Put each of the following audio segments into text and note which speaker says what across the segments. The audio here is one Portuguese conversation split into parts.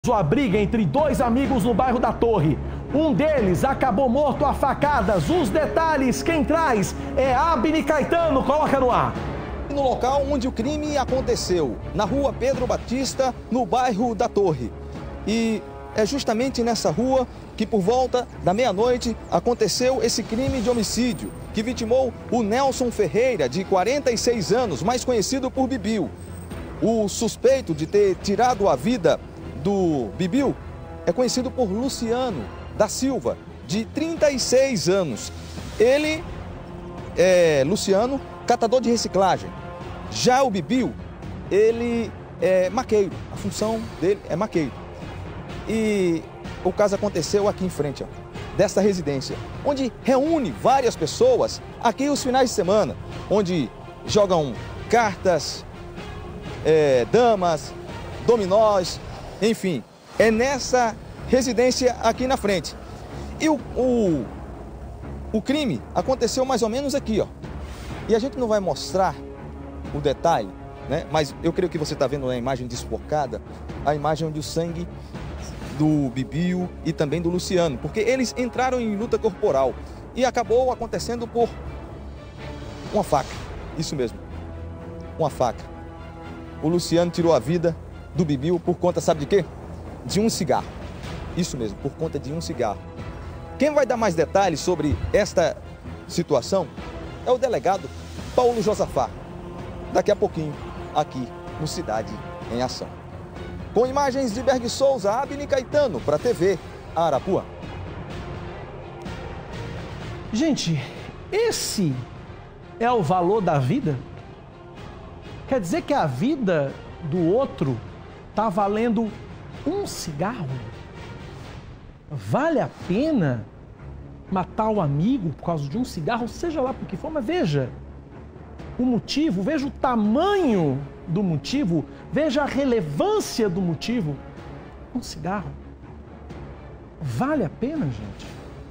Speaker 1: A briga entre dois amigos no bairro da Torre. Um deles acabou morto a facadas. Os detalhes, quem traz é Abner Caetano. Coloca no ar.
Speaker 2: No local onde o crime aconteceu, na rua Pedro Batista, no bairro da Torre. E é justamente nessa rua que por volta da meia-noite aconteceu esse crime de homicídio, que vitimou o Nelson Ferreira, de 46 anos, mais conhecido por Bibiu. O suspeito de ter tirado a vida do Bibiu é conhecido por Luciano da Silva, de 36 anos. Ele é, Luciano, catador de reciclagem. Já o Bibiu, ele é maqueiro, a função dele é maqueiro. E o caso aconteceu aqui em frente, ó, desta residência, onde reúne várias pessoas aqui os finais de semana, onde jogam cartas, damas, dominós, enfim, é nessa residência aqui na frente. E o crime aconteceu mais ou menos aqui, ó. E a gente não vai mostrar o detalhe, né? Mas eu creio que você está vendo na imagem desfocada, a imagem onde o sangue do Bibiu e também do Luciano, porque eles entraram em luta corporal e acabou acontecendo por uma faca. Isso mesmo, uma faca. O Luciano tirou a vida do Bibiu por conta, sabe de quê? De um cigarro. Isso mesmo, por conta de um cigarro. Quem vai dar mais detalhes sobre esta situação é o delegado Paulo Josafá. Daqui a pouquinho, aqui no Cidade em Ação. Com imagens de Berg Souza, Abner Caetano, para a TV Arapuã.
Speaker 1: Gente, esse é o valor da vida? Quer dizer que a vida do outro está valendo um cigarro? Vale a pena matar o amigo por causa de um cigarro, seja lá por que for, mas veja o motivo, veja o tamanho do motivo, veja a relevância do motivo. Um cigarro. Vale a pena, gente?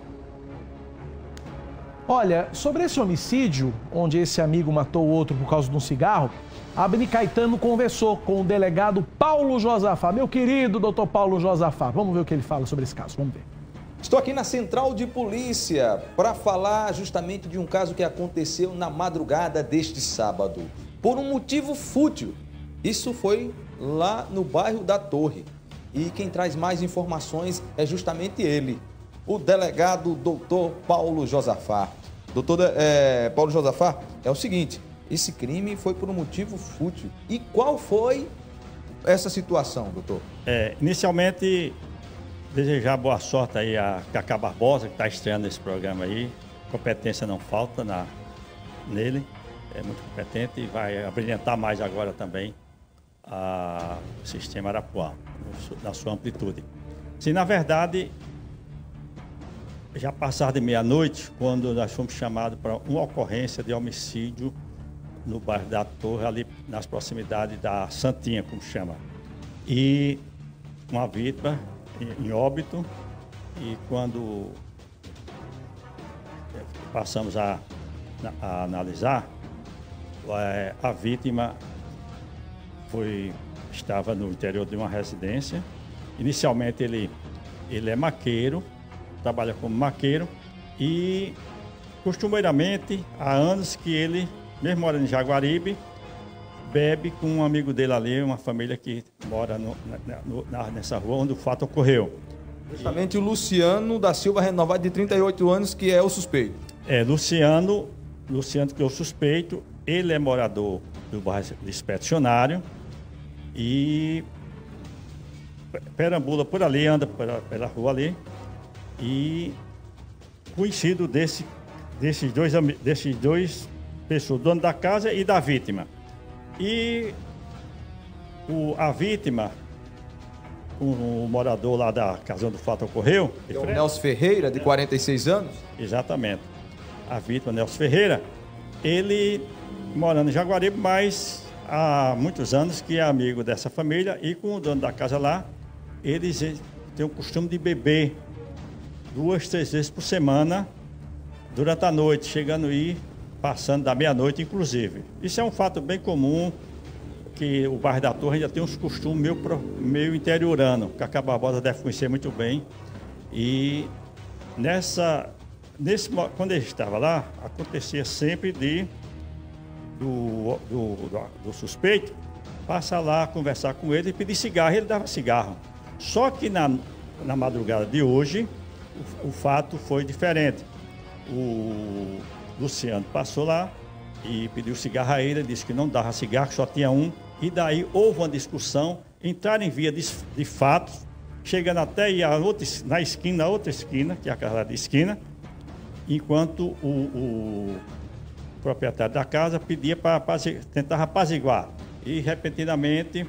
Speaker 1: Olha, sobre esse homicídio, onde esse amigo matou o outro por causa de um cigarro, Abner Caetano conversou com o delegado Paulo Josafá. Meu querido doutor Paulo Josafá, vamos ver o que ele fala sobre esse caso, vamos ver.
Speaker 2: Estou aqui na Central de Polícia para falar justamente de um caso que aconteceu na madrugada deste sábado, por um motivo fútil. Isso foi lá no bairro da Torre. E quem traz mais informações é justamente ele, o delegado doutor Paulo Josafá. Doutor Paulo Josafá, é o seguinte, esse crime foi por um motivo fútil. E qual foi essa situação, doutor?
Speaker 3: Inicialmente, desejar boa sorte aí a Cacá Barbosa, que está estreando esse programa aí. Competência não falta nele, é muito competente e vai abrilhantar mais agora também o sistema Arapuã, na sua amplitude. Sim, na verdade, já passado de meia-noite, quando nós fomos chamados para uma ocorrência de homicídio no bairro da Torre, ali nas proximidades da Santinha, como chama. E uma vítima em óbito, e quando passamos a analisar, a vítima estava no interior de uma residência. Inicialmente ele é maqueiro, trabalha como maqueiro e costumeiramente há anos que ele, mesmo morando em Jaguaribe, bebe com um amigo dele ali, uma família que mora nessa rua onde o fato ocorreu.
Speaker 2: Justamente o Luciano da Silva Renovado, de 38 anos, que é o suspeito.
Speaker 3: Luciano que é o suspeito, ele é morador do bairro Expedicionário e perambula por ali, anda pela rua ali, e conhecido desses dois pessoas, dono da casa e da vítima. E a vítima, o morador lá da casa onde o fato ocorreu...
Speaker 2: É o Nelson Ferreira, de 46 anos?
Speaker 3: Exatamente. A vítima, Nelson Ferreira, ele morando em Jaguaribe, mas há muitos anos que é amigo dessa família, e com o dono da casa lá, eles têm o costume de beber 2, 3 vezes por semana, durante a noite, chegando aí, passando da meia-noite, inclusive. Isso é um fato bem comum que o bairro da Torre ainda tem uns costumes meio interiorano, que a Cacá Barbosa deve conhecer muito bem. E quando ele estava lá, acontecia sempre do suspeito passar lá, conversar com ele e pedir cigarro. Ele dava cigarro. Só que na madrugada de hoje, o fato foi diferente. O Luciano passou lá e pediu cigarro a ele, disse que não dava cigarro, que só tinha um. E daí houve uma discussão, entraram em via de fatos, chegando até ir na outra esquina, que é a casa de esquina, enquanto o proprietário da casa pedia para tentar apaziguar. E, repentinamente,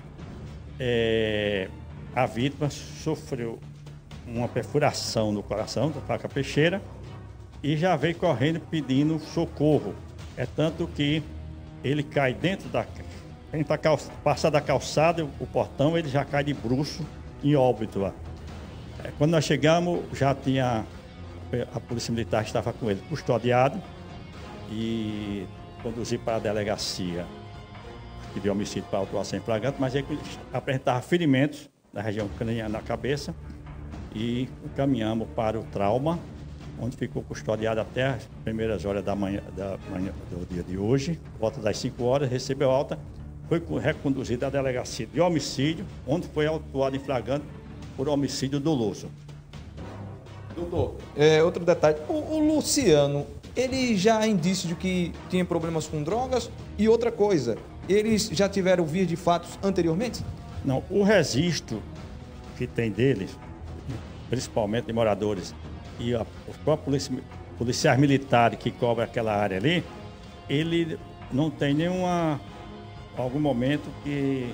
Speaker 3: a vítima sofreu uma perfuração no coração da faca peixeira e já veio correndo pedindo socorro. É tanto que ele cai dentro da... Tenta passar da calçada, o portão, ele já cai de bruço em óbito lá. Quando nós chegamos, já tinha... A polícia militar estava com ele custodiado e conduzido para a delegacia de homicídio para autuação em flagrante, mas ele apresentava ferimentos na região craniana, na cabeça, e encaminhamos para o trauma, onde ficou custodiado até as primeiras horas da manhã do dia de hoje. Volta das 5 horas, recebeu alta, foi reconduzido à delegacia de homicídio, onde foi autuado em flagrante por homicídio doloso.
Speaker 2: Doutor, outro detalhe, o Luciano, ele já há indício de que tinha problemas com drogas? E outra coisa, eles já tiveram vias de fatos anteriormente?
Speaker 3: Não, o registro que tem deles, principalmente de moradores, e os próprios policiais militares que cobrem aquela área ali, ele não tem algum momento que...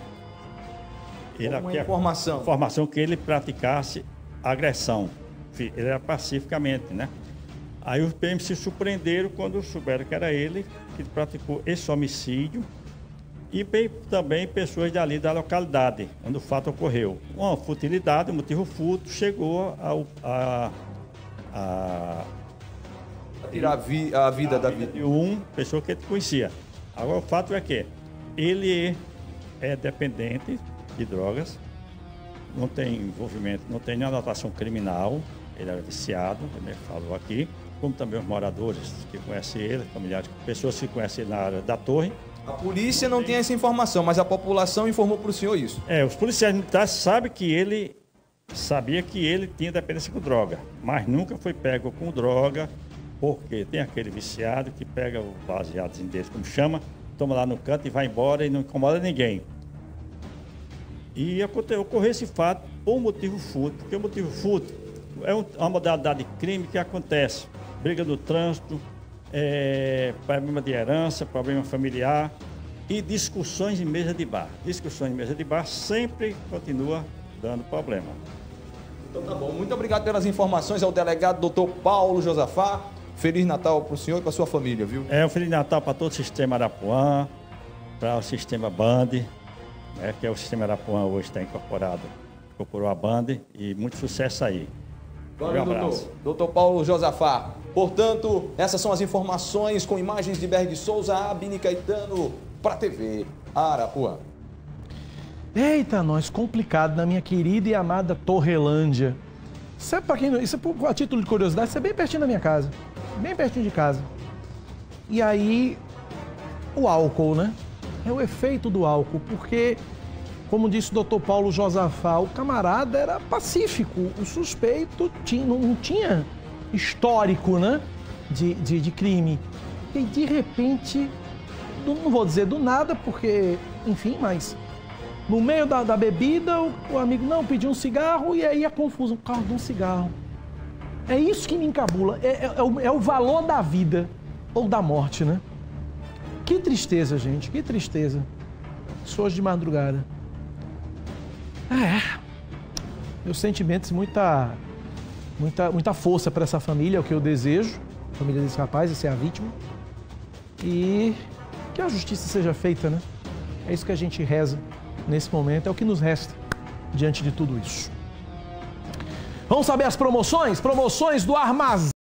Speaker 3: informação que ele praticasse agressão. Ele era pacificamente, né? Aí os PM se surpreenderam quando souberam que era ele que praticou esse homicídio e também pessoas dali da localidade, onde o fato ocorreu. Uma futilidade, um motivo fútil, chegou a
Speaker 2: tirar a vida da vida
Speaker 3: de uma pessoa que ele conhecia. Agora, o fato é que ele é dependente de drogas, não tem envolvimento, não tem nenhuma anotação criminal, ele era viciado, como ele falou aqui, como também os moradores que conhecem ele, familiares, pessoas que conhecem ele na área da Torre.
Speaker 2: A polícia não tem essa informação, mas a população informou para o senhor isso.
Speaker 3: Os policiais militares sabia que ele tinha dependência com droga, mas nunca foi pego com droga, porque tem aquele viciado que pega o baseadozinho dele, como chama, toma lá no canto e vai embora e não incomoda ninguém. E ocorreu esse fato por motivo fútil, porque o motivo fútil é uma modalidade de crime que acontece. Briga no trânsito, problema de herança, problema familiar e discussões em mesa de bar. Discussões em mesa de bar sempre continua dando problema.
Speaker 2: Então tá bom. Muito obrigado pelas informações ao delegado Dr. Paulo Josafá. Feliz Natal para o senhor e para a sua família, viu?
Speaker 3: Um Feliz Natal para todo o sistema Arapuã, para o sistema Band, que é o sistema Arapuã hoje está incorporou a Band e muito sucesso aí.
Speaker 2: Valeu, doutor Paulo Josafá. Portanto, essas são as informações com imagens de Berg Souza, Abni Caetano, para a TV Arapuã.
Speaker 1: Eita, nós, complicado na minha querida e amada Torrelândia. Isso é para quem não, isso é a título de curiosidade, isso é bem pertinho da minha casa. Bem pertinho de casa. E aí, o álcool, né? É o efeito do álcool, porque, como disse o doutor Paulo Josafá, o camarada era pacífico, o suspeito não tinha histórico, né, de crime. E de repente, não vou dizer do nada, porque, enfim, mas no meio da bebida, o amigo não pediu um cigarro e aí a confusão, por causa de um cigarro. É isso que me encabula, é o valor da vida ou da morte, né? Que tristeza, gente, que tristeza. Isso hoje de madrugada. Meus sentimentos, muita força para essa família, é o que eu desejo. A família desse rapaz, essa é a vítima. E que a justiça seja feita, né? É isso que a gente reza nesse momento, é o que nos resta diante de tudo isso. Vamos saber as promoções? Promoções do Armazém